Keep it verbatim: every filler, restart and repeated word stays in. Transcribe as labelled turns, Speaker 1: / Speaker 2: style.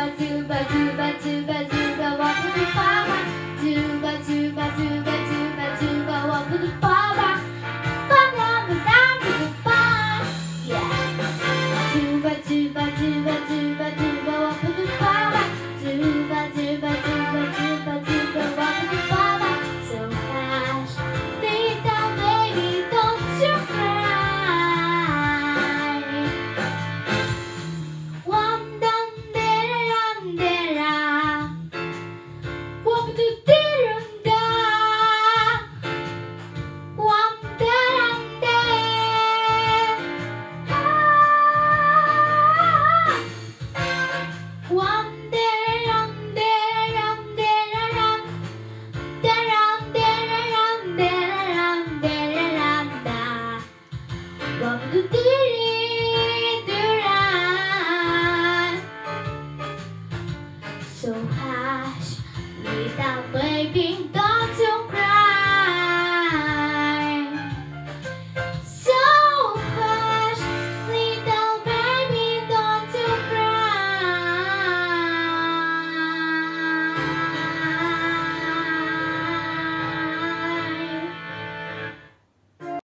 Speaker 1: tuba, tuba, tuba, tuba, walk with the papa. Tuba, tuba, tuba, tuba, tuba, walk with the papa. Papa, down with the papa. Yeah. Tuba, tuba, tuba, tuba, tuba, walk with the papa. Tuba, tuba, tuba, tuba, tuba, walk with the papa. So hush, lay down, baby, don't you cry. One down there, run there, walk the deer da. One there, there, one there, run there, run there, run. There, run there, run there, run there, run da. Walk the deer do run. So hush, lay down, baby.